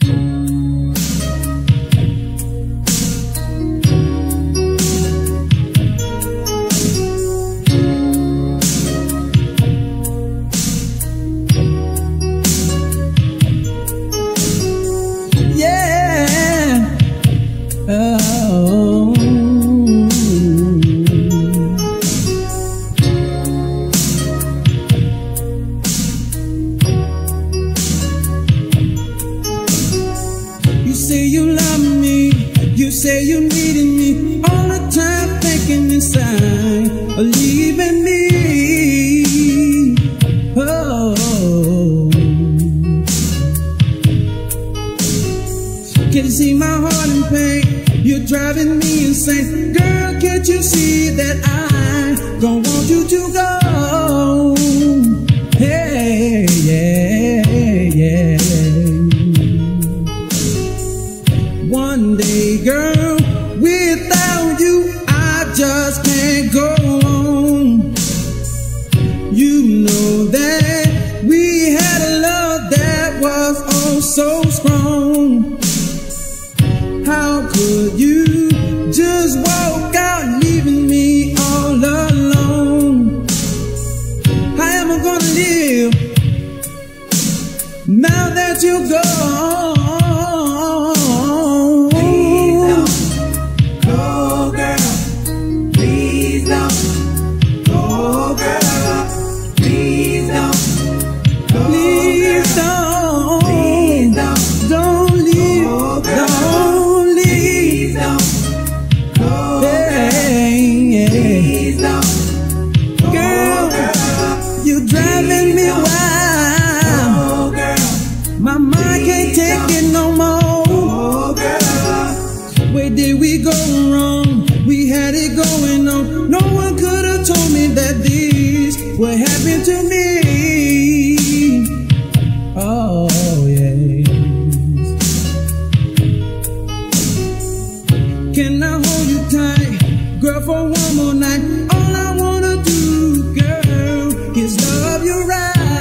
You say you needed me all the time, thinking inside of leaving me. Oh, can you see my heart in pain? You're driving me insane. Girl, can't you see that I don't want you to go? Hey, yeah, yeah. One day, girl, without you, I just can't go on. You know that we had a love that was oh so strong. How could you just walk out leaving me all alone? How am I gonna live now that you're gone? My mind can't take it no more. Oh, girl. Where did we go wrong? We had it going on. No one could have told me that this would happen to me. Oh, yeah. Can I hold you tight, girl, for one more night? All I wanna do, girl, is love you right.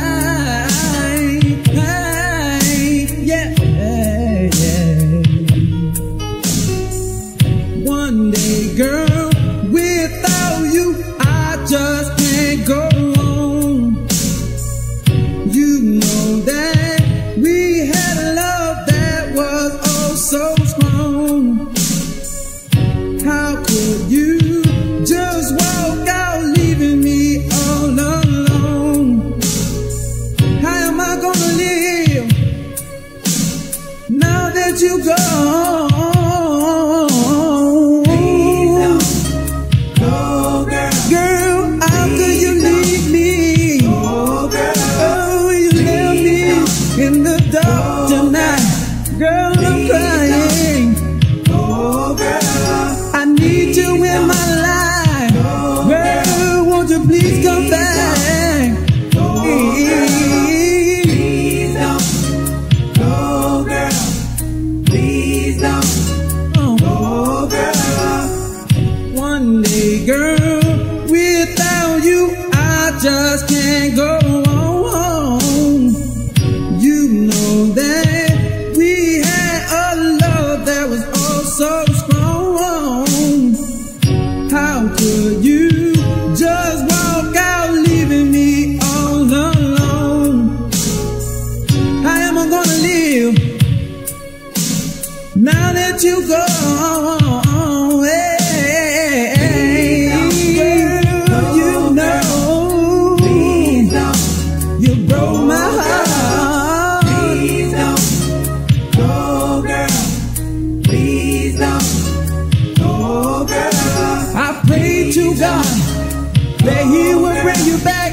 One day, girl, without you, I just can't go on. You know that we had a love that was oh so strong. How could you just walk out leaving me all alone? How am I gonna live now that you're gone? In the dark tonight, girl, I'm crying. Oh, girl, I need you in my life. Girl, won't you please come back? Please don't go, girl. Please don't go, girl. One day, girl, without you, I just can't go on. That we had a love that was oh so strong. How could you just walk out leaving me all alone? How am I gonna live now that you're gone? Hey, girl, you know you broke my heart. To God, that He would bring you back.